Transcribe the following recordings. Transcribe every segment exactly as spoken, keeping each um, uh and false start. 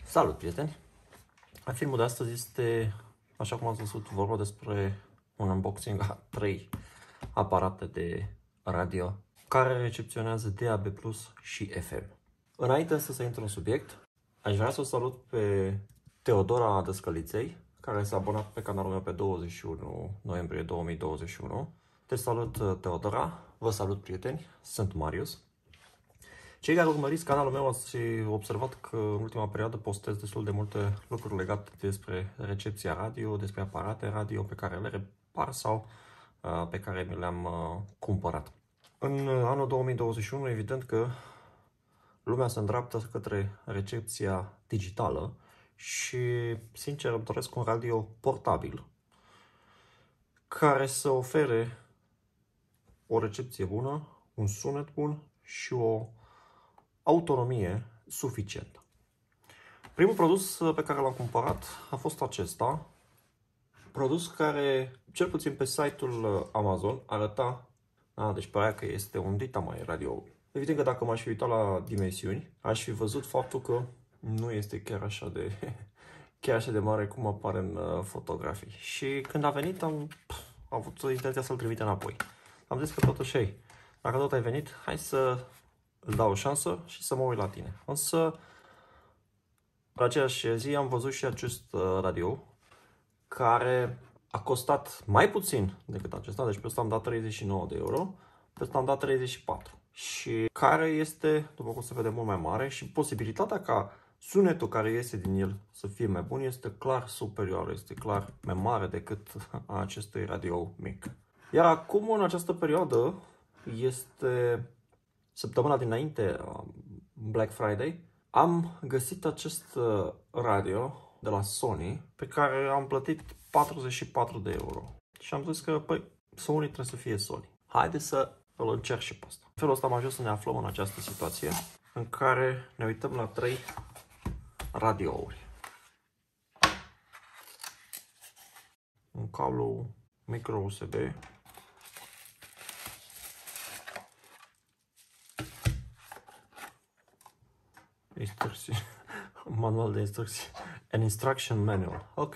Salut, prieteni! Filmul de astăzi este, așa cum ați văzut, vorba despre un unboxing a trei aparate de radio care recepționează D A B plus și F M. Înainte să intru în subiect, aș vrea să o salut pe Teodora Dăscăliței, care s-a abonat pe canalul meu pe douăzeci și unu noiembrie două mii douăzeci și unu. Te salut, Teodora! Vă salut, prieteni! Sunt Marius. Cei care urmăriți canalul meu ați observat că în ultima perioadă postez destul de multe lucruri legate despre recepția radio, despre aparate radio pe care le repar sau uh, pe care mi le-am uh, cumpărat. În anul două mii douăzeci și unu, evident că lumea se îndreaptă către recepția digitală și, sincer, îmi doresc un radio portabil care să ofere o recepție bună, un sunet bun și o autonomie suficientă. Primul produs pe care l-am cumpărat a fost acesta, produs care, cel puțin pe site-ul Amazon, arăta, a, deci părea că este un dita mai radio. Evident că dacă m-aș fi uitat la dimensiuni, aș fi văzut faptul că nu este chiar așa de, chiar așa de mare cum apare în uh, fotografii. Și când a venit, am, pf, am avut intenția să-l trimit înapoi. Am zis că totuși, ei, dacă tot ai venit, hai să îți dau o șansă și să mă uit la tine. Însă, la aceeași zi am văzut și acest radio, care a costat mai puțin decât acesta, deci pe ăsta am dat treizeci și nouă de euro, pe ăsta am dat treizeci și patru. Și care este, după cum se vede, mult mai mare și posibilitatea ca sunetul care iese din el să fie mai bun este clar superioară, este clar mai mare decât a acestui radio mic. Iar acum, în această perioadă, este săptămâna dinainte, Black Friday, am găsit acest radio de la Sony pe care am plătit patruzeci și patru de euro. Și am zis că, păi, Sony trebuie să fie Sony. Haideți să îl încerc și pe asta. În felul ăsta am ajuns să ne aflăm în această situație în care ne uităm la trei radiouri. Un cablu micro U S B, instrucții, manual de instrucții, an instruction manual. Ok.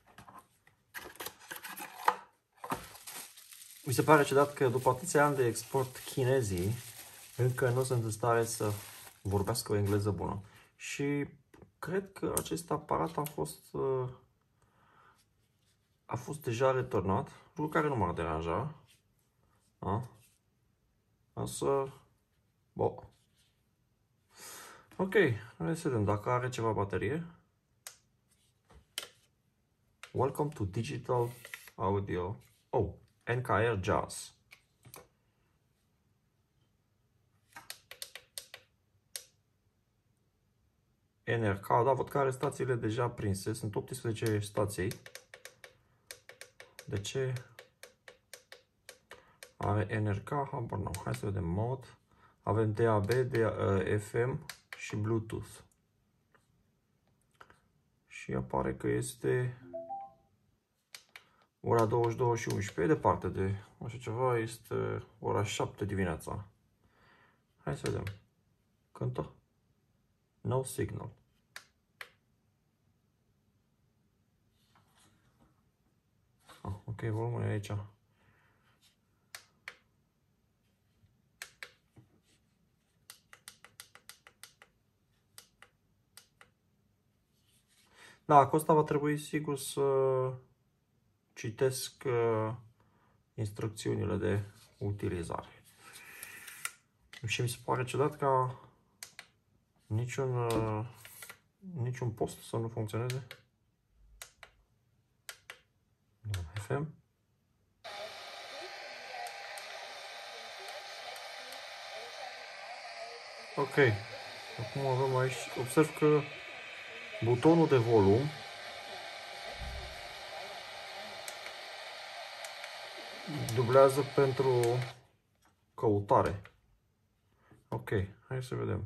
Mi se pare ciudat că după atâția ani de export, chinezii încă nu sunt în stare să vorbească o engleză bună. Și cred că acest aparat a fost a fost deja returnat, lucru care nu m-ar deranja. Da? Însă, bo. Ok, hai să vedem dacă are ceva baterie. Welcome to Digital Audio. Oh, N K R Jazz. N R K, da, văd că are stațiile deja prinse. Sunt optsprezece stații. De ce are N R K? Habar n-am. Hai să vedem mod. Avem D A B, F M și Bluetooth. Și apare că este ora douăzeci și două și unsprezece. Departe de așa ceva, este ora șapte dimineața. Hai să vedem. Cântă. No signal. Ah, ok, volumul e aici. Da, cu asta va trebui sigur să citesc uh, instrucțiunile de utilizare. Și mi se pare ciudat ca niciun, uh, niciun post să nu funcționeze. F M. Ok. Acum avem aici, observ că butonul de volum dublează pentru căutare. Ok, hai să vedem.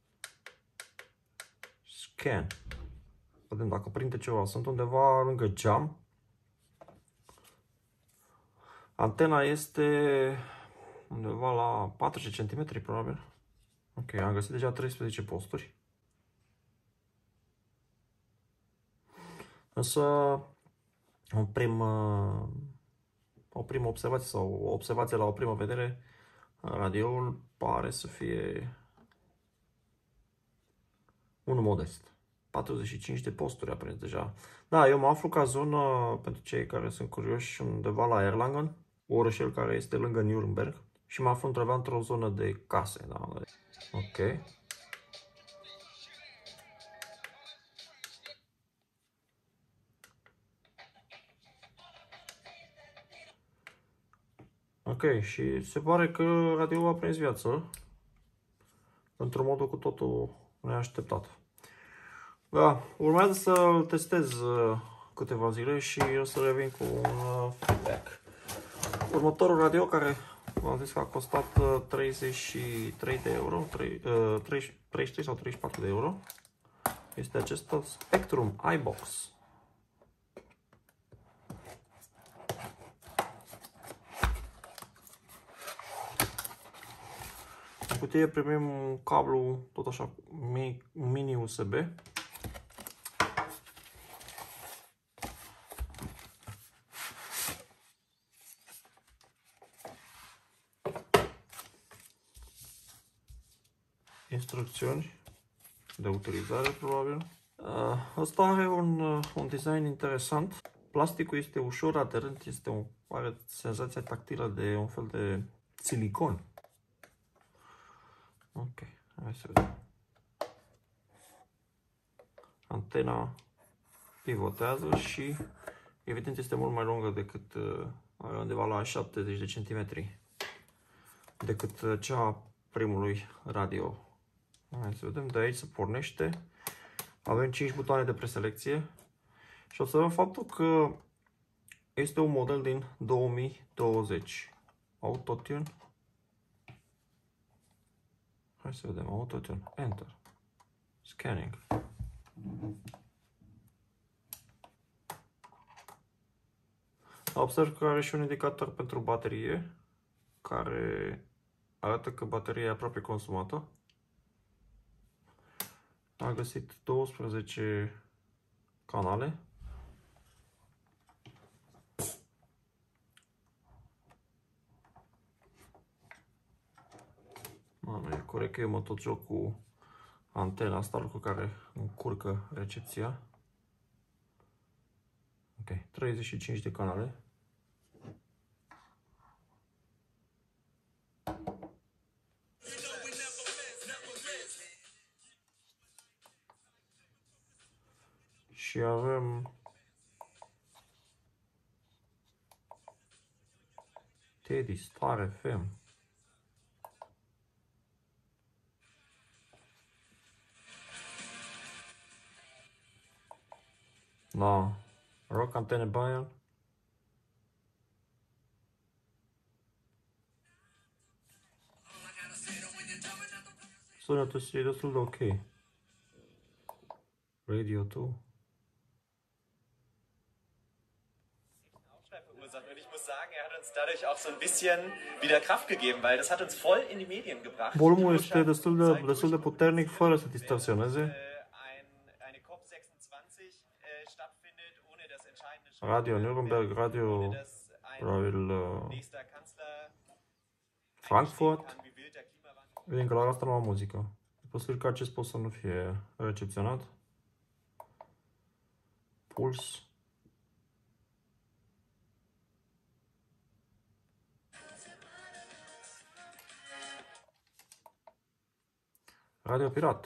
Scan. Vedem dacă prinde ceva. Sunt undeva lângă geam. Antena este undeva la patruzeci centimetri probabil. Ok, am găsit deja treisprezece posturi. Însă, o primă, o primă observație sau o observație la o primă vedere, radioul pare să fie unul modest. patruzeci și cinci de posturi a prins deja. Da, eu mă aflu ca zonă, pentru cei care sunt curioși, undeva la Erlangen, orășel care este lângă Nuremberg, și mă aflu undeva într-o zonă de case. Da? Ok. Ok, și se pare că radioul a prins viață într-un mod cu totul neașteptat. Da, urmează să testez câteva zile și o să revin cu un feedback. Următorul radio, care v-am zis că a costat treizeci și trei de euro, treizeci și trei sau treizeci și patru de euro, este acesta Spectrum iBox. În cutie primim un cablu tot așa mini U S B. Instrucțiuni de utilizare, probabil. Asta are un, un design interesant. Plasticul este ușor aderent, este o, are senzația tactilă de un fel de silicon. Ok, hai să vedem. Antena pivotează și evident este mult mai lungă decât, are undeva la șaptezeci de centimetri decât cea a primului radio. Hai să vedem, de aici se pornește. Avem cinci butoane de preselecție și observăm faptul că este un model din două mii douăzeci. Autotune. Hai să vedem, Autotune, Enter, Scanning. Observ că are și un indicator pentru baterie, care arată că bateria e aproape consumată. A găsit douăsprezece canale. Mamă, e corect că eu mă tot joc cu antena asta, lucru care încurcă recepția. Ok, treizeci și cinci de canale. Și avem Teddy, Star F M. Da, Rock Antenne Bayern. Sunetul este destul de ok. Radio doi. Und ich muss sagen, er hat uns dadurch auch so ein bisschen wieder Kraft gegeben, weil das hat uns voll in die Medien gebracht. Volumul este destul de, destul de puternic, fără să distorsioneze. Radio Nuremberg, Radio probabil Frankfurt. Vedem că la asta nu am muzică. E posibil că acest post să nu fie recepționat. Puls. Radio Pirat.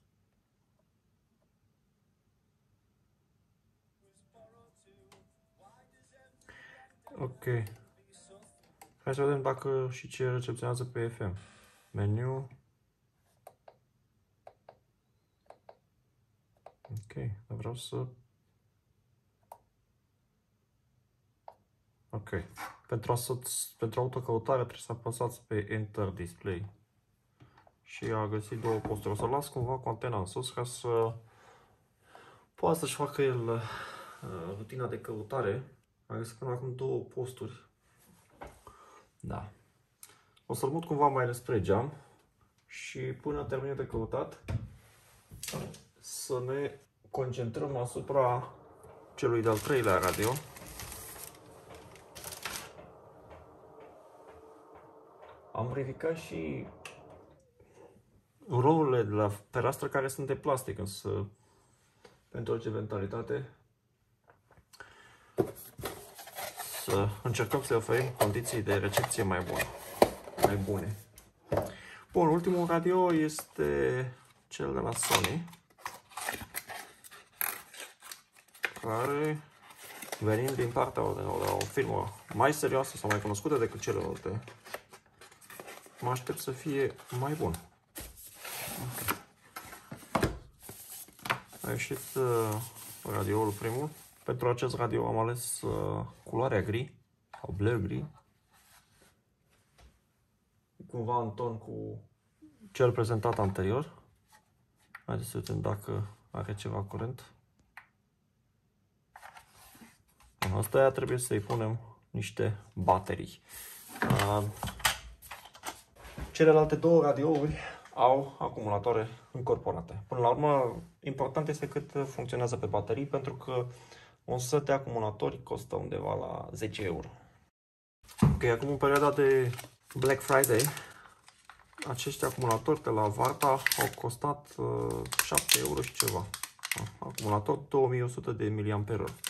Ok. Hai să vedem dacă și ce recepționează pe F M. Meniu. Ok, vreau să... Ok. Pentru, pentru autocăutare trebuie să apăsați pe Enter Display. Și a găsit două posturi. O să las cumva cu antena în sus ca să poată să-și facă el uh, rutina de căutare. A găsit până acum două posturi. Da. O să-l mut cumva mai despre geam și până termin de căutat să ne concentrăm asupra celui de-al treilea radio. Am ridicat și rolurile de la fereastră care sunt de plastic, însă pentru orice eventualitate să încercăm să oferim condiții de recepție mai bune. Mai bune. Bun, ultimul radio este cel de la Sony, care, venind din partea de la o firmă mai serioasă sau mai cunoscută decât celelalte, mă aștept să fie mai bun. A ieșit uh, radioul primul. Pentru acest radio am ales uh, culoarea gri sau bleu gri, cumva în ton cu cel prezentat anterior. Haideți să vedem dacă are ceva curent. În asta trebuie să-i punem niște baterii. Uh, celelalte două radiouri au acumulatoare încorporate. Până la urmă, important este cât funcționează pe baterii, pentru că un set de acumulatori costă undeva la zece euro. Ok, acum în perioada de Black Friday, acești acumulatori de la Varta au costat uh, șapte euro și ceva. Acumulator două mii o sută de miliamperi ori.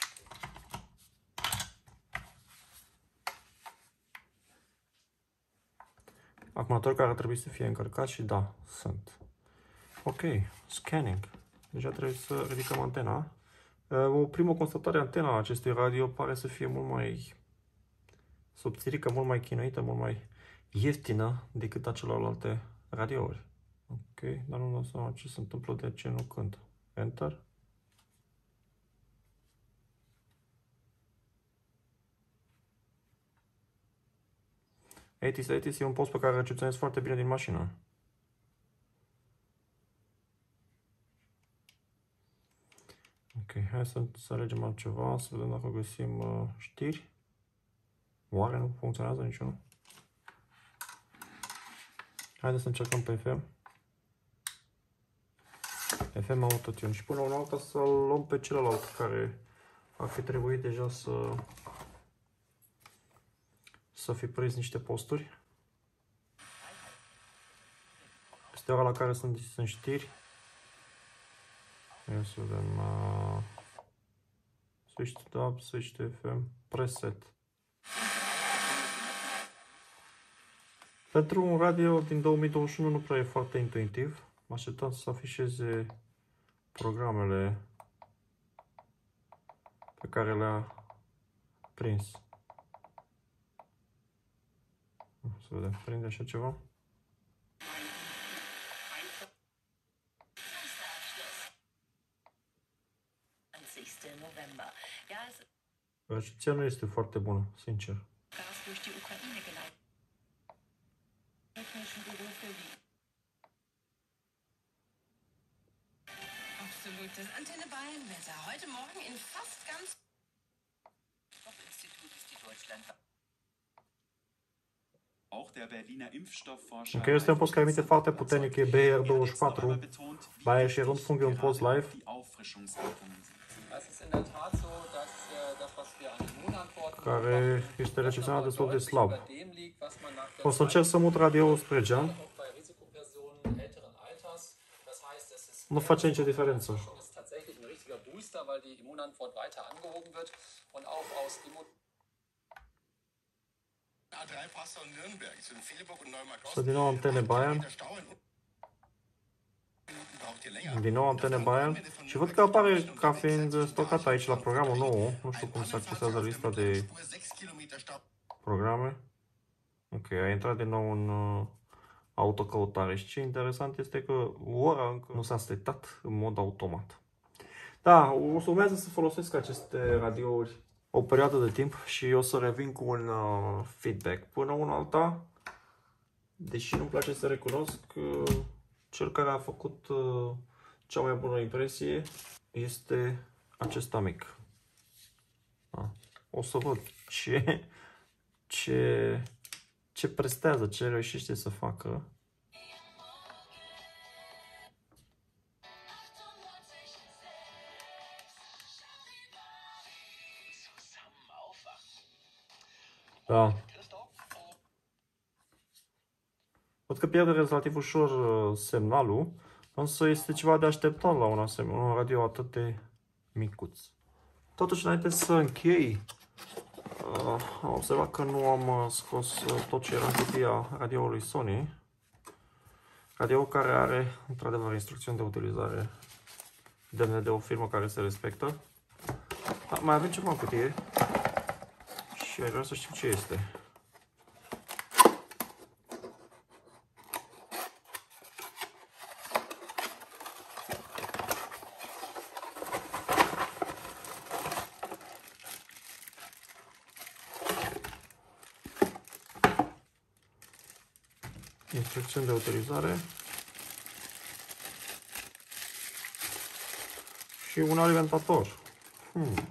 Acumulatori care ar trebui să fie încărcați și da, sunt. Ok, scanning. Deja trebuie să ridicăm antena. O primă constatare, antena acestui radio pare să fie mult mai subțirică, mult mai chinuită, mult mai ieftină decât a celorlalte radiouri. Ok, dar nu dau seama ce se întâmplă, de ce nu cântă. Enter. eighties eighties e un post pe care recepționez foarte bine din mașină. Ok, hai să, să alegem altceva, să vedem dacă găsim uh, știri. Oare nu funcționează niciunul? Haideți să încercăm pe F M. F M Autotune și până una alta să luăm pe celălalt care ar fi trebuit deja să să fi prins niște posturi. Este ora la care sunt, sunt știri. Ia să vedem. Uh, Switch to Dub, Switch to F M, Preset. Pentru un radio din două mii douăzeci și unu nu prea e foarte intuitiv. Mă așteptam să afișeze programele pe care le-a prins. Să vedem, prinde așa ceva. Recepția nu este foarte bună, sincer. Absolutes Antenne Bayern-Wetter. Heute Morgen in fast ganz Institut ist die Deutschland. Auch der Berliner Impfstoffforscher. Ok, este un post care emite foarte puternic, e B R douăzeci și patru. Bayer și Rundfunk, e un post live. Care este recepționat destul de slab. O să încerc să mut radio-ul spre geam. Nu face nicio diferență. Să din nou antene Bayern. Din nou antene Bayern. Și văd că apare ca fiind stocat aici la programul nou. Nu știu cum se accesează lista de programe. Ok, a intrat din nou în uh, autocăutare. Și ce interesant este că ora încă nu s-a setat în mod automat. Da, o să urmează să folosesc aceste radiouri o perioadă de timp și o să revin cu un uh, feedback. Până una alta, deși nu-mi place să recunosc, uh, cel care a făcut uh, cea mai bună impresie este acesta mic. Da. O să văd ce, ce, ce prestează, ce reușește să facă. Da. Văd că pierde relativ ușor semnalul, însă este ceva de așteptat la un asemenea, un radio atât de micuț. Totuși, înainte să închei, uh, am observat că nu am scos tot ce era în cutia radioului Sony. Radio care are, într-adevăr, instrucțiuni de utilizare demne de o firmă care se respectă. Dar mai avem ceva în cutie și aș vrea să știu ce este. Instrucțiuni de utilizare și un alimentator. Hmm.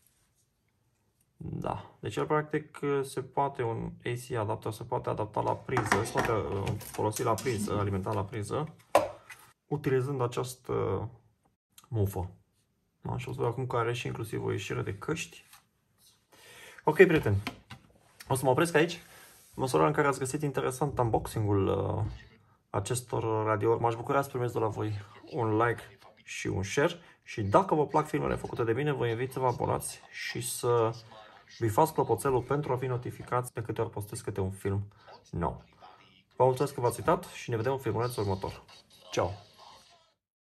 Da, deci el practic se poate, un A C adapter se poate adapta la priză, se poate folosi la priză, alimenta la priză, utilizând această mufă. Da, și o să vedem acum că are și inclusiv o ieșire de căști. Ok, prieteni, o să mă opresc aici. În măsura în care ați găsit interesant unboxing-ul uh, acestor radiouri, m-aș bucura să primeți de la voi un like și un share. Și dacă vă plac filmele făcute de mine, vă invit să vă abonați și să bifați clopoțelul pentru a fi notificați de câte ori postez câte un film nou. Vă mulțumesc că v-ați uitat și ne vedem în filmulețul următor. Ciao!